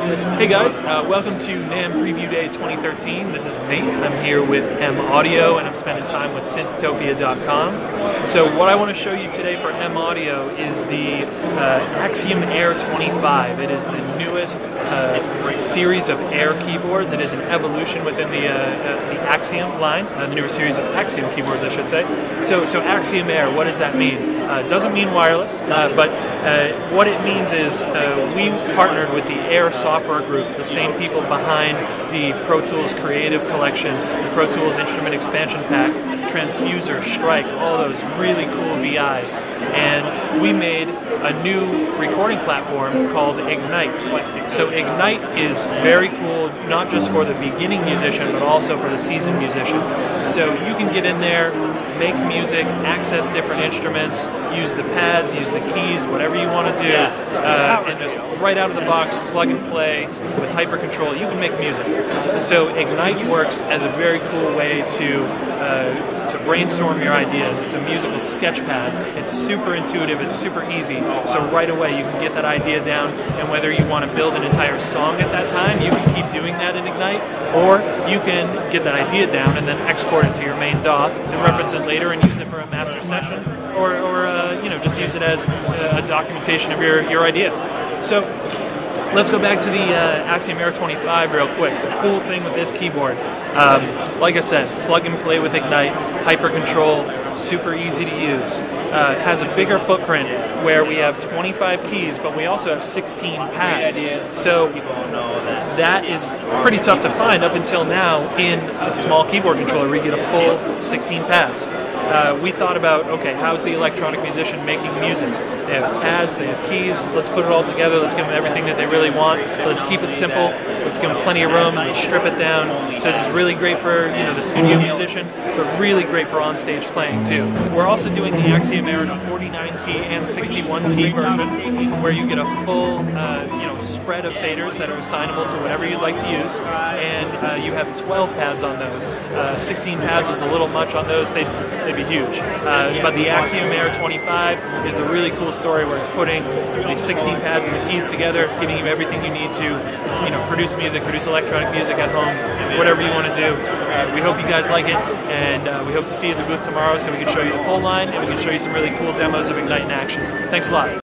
Hey guys, welcome to NAMM Preview Day 2013. This is Nate. I'm here with M Audio and I'm spending time with Synthopia.com. So what I want to show you today for M Audio is the Axiom Air 25. It is the newest series of Air keyboards. It is an evolution within the Axiom line, the newer series of Axiom keyboards, I should say. So Axiom Air, what does that mean? It doesn't mean wireless, but what it means is we partnered with the Air software group, the same people behind the Pro Tools Creative Collection, the Pro Tools Instrument Expansion Pack, Transfuser, Strike, all those really cool VIs. And we made a new recording platform called Ignite. So Ignite is very cool, not just for the beginning musician, but also for the seasoned musician. So you can get in there, make music, access different instruments, use the pads, use the keys, whatever you want to do, and just right out of the box, plug and play with HyperControl, you can make music. So Ignite works as a very cool way to brainstorm your ideas. It's a musical sketch pad. It's super intuitive, it's super easy. So right away you can get that idea down, and whether you want to build an entire song at that time, you can keep doing that in Ignite, or you can get that idea down and then export it to your main DAW and reference it later and use it for a master session, or just use it as a documentation of your idea. So let's go back to the Axiom Air 25 real quick. The cool thing with this keyboard, like I said, plug and play with Ignite, HyperControl, super easy to use. It has a bigger footprint where we have 25 keys, but we also have 16 pads. So that is pretty tough to find up until now in a small keyboard controller where you get a full 16 pads. We thought about, okay, how's the electronic musician making music? They have pads, they have keys, let's put it all together, let's give them everything that they really want, let's keep it simple, let's give them plenty of room, strip it down. So this is really great for the studio musician, but really great for on-stage playing too. We're also doing the Axiom Air in a 49-key and 61-key version, where you get a full spread of faders that are assignable to whatever you'd like to use, and you have 12 pads on those. 16 pads is a little much on those, they'd be huge. But the Axiom Air 25 is a really cool story where it's putting these 16 pads and the keys together, giving you everything you need to produce music, produce electronic music at home, whatever you want to do. We hope you guys like it, and we hope to see you at the booth tomorrow so we can show you the full line and we can show you some really cool demos of Ignite in action. Thanks a lot.